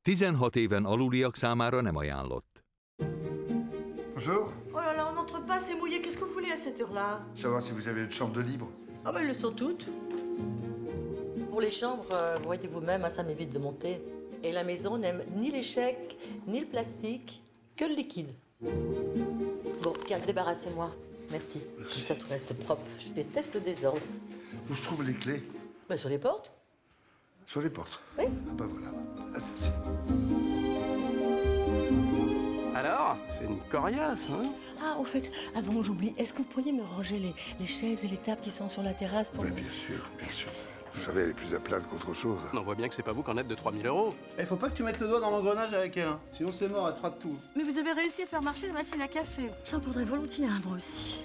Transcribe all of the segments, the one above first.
16 éven aluliak számára nem ajánlott. Bonjour. Oh là là, on n'entre pas, c'est mouillé. Qu'est-ce que vous voulez à cette heure-là? Savoir si vous avez une chambre de libre. Ah ben, elles le sont toutes. Pour les chambres, voyez vous-même, ça m'évite de monter. Et la maison n'aime ni les chèques, ni le plastique, que le liquide. Bon, tiens, débarrassez-moi. Merci. Comme ça, tout reste propre. Je déteste le désordre. Où se trouvent les clés? Bah, sur les portes. Sur les portes. Oui. Ah bah voilà. Alors, c'est une coriace, hein? Ah, au fait, avant j'oublie, est-ce que vous pourriez me ranger les chaises et les tables qui sont sur la terrasse pour... Oui, bien sûr, bien sûr. Vous savez, elle est plus à plaindre qu'autre chose. On voit bien que c'est pas vous qu'en êtes de 3 000 €. Eh, faut pas que tu mettes le doigt dans l'engrenage avec elle, hein. Sinon c'est mort, elle te fera de tout. Mais vous avez réussi à faire marcher la machine à café. J'en voudrais volontiers un, moi aussi.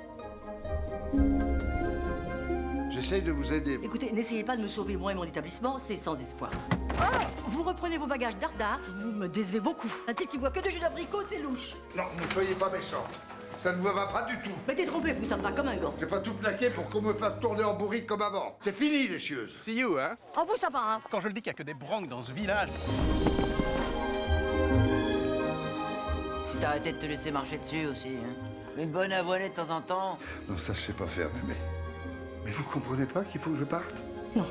J'essaye de vous aider. Écoutez, n'essayez pas de me sauver, moi et mon établissement, c'est sans espoir. Vous reprenez vos bagages dardard, vous me décevez beaucoup. Un type qui boit que de jus d'abricot, c'est louche. Non, ne soyez pas méchante. Ça ne vous va pas du tout. Mais t'es trompé, vous, ça me va comme un gant. J'ai pas tout plaqué pour qu'on me fasse tourner en bourrique comme avant. C'est fini, les chieuses. See you, hein? Oh, vous, ça va, hein? Quand je le dis qu'il y a que des branques dans ce village. Si t'arrêtais de te laisser marcher dessus aussi, hein. Une bonne avoinée de temps en temps. Non, ça, je sais pas faire, mais vous comprenez pas qu'il faut que je parte? Non.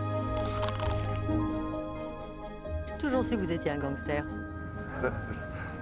J'ai toujours su que vous étiez un gangster.